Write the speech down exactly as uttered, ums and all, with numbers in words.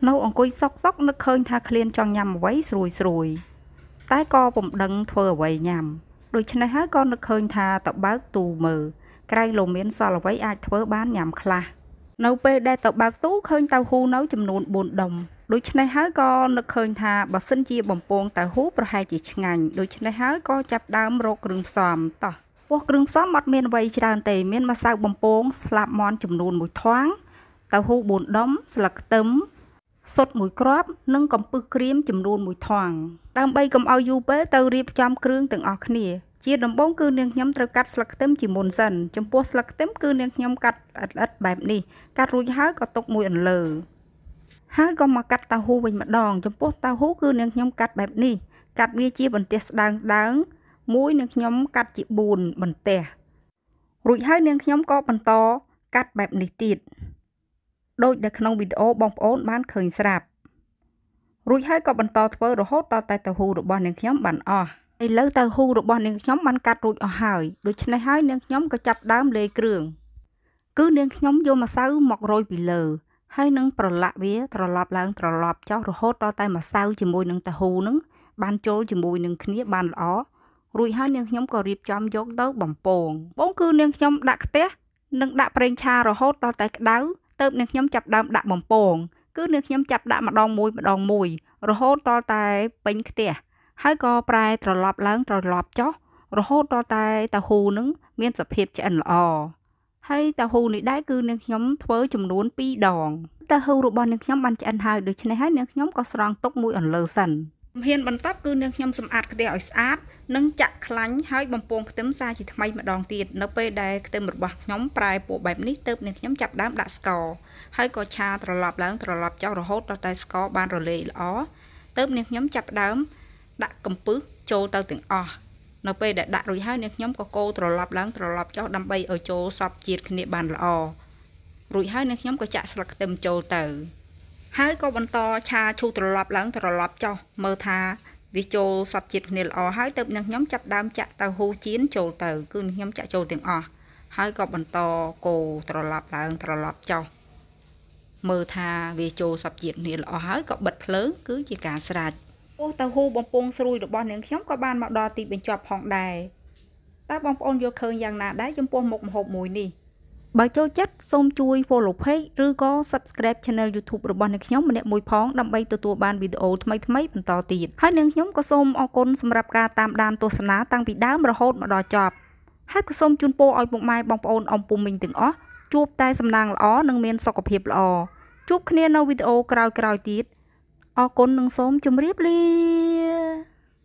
នៅអង្គុយសុកសុកនឹកឃើញថាឃ្លានចង់ញ៉ាំអ្វីស្រួយស្រួយតែក៏ពុំដឹងធ្វើអ្វីញ៉ាំដូច្នេះហើយក៏នឹកឃើញថាទៅបើកទូមើលក្រែងលោមានសល់អ្វីអាចធ្វើបានញ៉ាំខ្លះនៅពេលដែលទៅបើកទូឃើញតៅហ៊ូនៅចំនួនបួនដុំដូច្នេះហើយក៏នឹកឃើញថាបើសិនជាបំពងតៅហ៊ូប្រហែលជាឆ្ងាញ់ដូច្នេះហើយក៏ចាប់ដើមរកគ្រឿងផ្សំតោះពោះគ្រឿងផ្សំអត់មានអ្វីច្រើនទេមានម្សៅបំពងស្លាបមាន់ចំនួនមួយធាងតៅហ៊ូបួនដុំស្លឹកខ្ទឹមសុទ្ធមួយគ្រាប់និងកំពឹសក្រៀមចំនួនមួយធាងដើម្បីកុំឲ្យយូរពេលទៅរៀបចំគ្រឿងទាំងអស់គ្នាជាដំបូងគឺនាងខ្ញុំត្រូវកាត់ស្លឹកខ្ទឹមជាមុនសិនចំពោះស្លឹកខ្ទឹមគឺនាងខ្ញុំកាត់ល្អិតៗបែបនេះកាត់រួចហើយក៏ទុកមួយអន្លើហើយក៏មកកាត់តៅហ៊ូវិញម្ដងចំពោះតៅហ៊ូគឺនាងខ្ញុំកាត់បែបនេះកាត់វាជាបន្ទះស្ដើងស្ដើងមួយនាងខ្ញុំកាត់ជាបួនបន្ទះរួចហើយនាងខ្ញុំក៏បន្តកាត់បែបនេះទៀតដូចដែលក្នុងវីដេអូបងប្អូនបានឃើញស្រាប់រួចហើយក៏បន្តធ្វើរហូតដល់តែតៅហ៊ូរបស់នាងខ្ញុំបានអស់ឥឡូវតៅហ៊ូរបស់នាងខ្ញុំបានកាត់រួចអស់ហើយដូច្នេះហើយនាងខ្ញុំក៏ចាប់ដើមលាយគ្រឿងគឺនាងខ្ញុំយកម្សៅមករោយពីលើហើយនឹងប្រឡាក់វាត្រឡប់ឡើងត្រឡប់ចុះរហូតដល់តែម្សៅជាមួយនឹងតៅហ៊ូនឹងបានចូលជាមួយនឹងគ្នាបានល្អរួចហើយនាងខ្ញុំក៏រៀបចំយកទៅបំពងបងគឺនាងខ្ញុំដាក់ខ្ទះនិងដាក់ប្រេងឆារហូតដល់តែក្តៅទៅនាងខ្ញុំចាប់ដើមដាក់បំពងគឺនាងខ្ញុំចាប់ដាក់ម្ដងមួយម្ដងមួយរហូតដល់តែពេញខ្ទះហើយក៏ប្រែត្រឡប់ឡើងត្រឡប់ចុះរហូតដល់តែតៅហ៊ូនឹងមានសភាពឆ្អិនល្អហើយតៅហ៊ូនេះដែរគឺនាងខ្ញុំធ្វើចំនួនពីរដងតៅហ៊ូរបស់នាងខ្ញុំបានឆ្អិនហើយដូច្នេះហើយនាងខ្ញុំក៏ស្រង់ទុកមួយអន្លើសិនជំហានបន្ទាប់គឺនាងខ្ញុំសម្អាតខ្ទះឲ្យស្អាតនិងចាក់ខ្លាញ់ហើយបំពងខ្ទឹមសាជាថ្មីម្ដងទៀតនៅពេលដែលខ្ទឹមរបស់ខ្ញុំប្រែពណ៌បែបនេះទើបនាងខ្ញុំចាប់ដើមដាក់ស្ករហើយក៏ឆាត្រឡប់ឡើងត្រឡប់ចុះរហូតដល់តែស្ករបានរលាយល្អទើបនាងខ្ញុំចាប់ដើមដាក់កំពឹសចូលទៅទាំងអស់នៅពេលដែលដាក់រួចហើយនាងខ្ញុំក៏កូរត្រឡប់ឡើងត្រឡប់ចុះដើម្បីឲ្យចូលសព្វជាតិគ្នាបានល្អរួចហើយនាងខ្ញុំក៏ចាក់ស្លឹកខ្ទឹមចូលទៅហើយក៏បន្តឆាឈូសត្រឡប់ឡើងត្រឡប់ចុះមើលថាវាចូលសព្វជាតិគ្នាល្អហើយទើបនាងខ្ញុំចាប់ដើមចាក់តៅហ៊ូចៀនចូលទៅគឺនាងខ្ញុំចាក់ចូលទាំងអស់ហើយក៏បន្តកូរត្រឡប់ឡើងត្រឡប់ចុះមើលថាវាចូលសព្វជាតិគ្នាល្អហើយក៏បិទភ្លើងគឺជាការស្រេចអូតៅហ៊ូបំពងស្រួយរបស់នាងខ្ញុំក៏បានមកដល់ទីបញ្ចប់ផងដែរតើបងប្អូនយល់ឃើញយ៉ាងណាដែរចំពោះមុខម្ហូបមួយនេះបើចូលចិត្តសូមជួយ follow page ឬក៏ subscribe channel YouTube របស់នាងខ្ញុំម្នាក់មួយផងដើម្បីទទួលបានវីដេអូថ្មីៗបន្តទៀតហើយនាងខ្ញុំក៏សូមអរគុណសម្រាប់ការតាមដានទស្សនាតាំងពីដើមរហូតមកដល់ចប់ហើយក៏សូមជូនពរឲ្យពុកម៉ែបងប្អូនអ៊ំពុំមីងទាំងអស់ជួបតែសំណាងល្អនិងមានសុខភាពល្អជួបគ្នានៅវីដេអូក្រោយៗទៀតអរគុណនិងសូមជម្រាបលា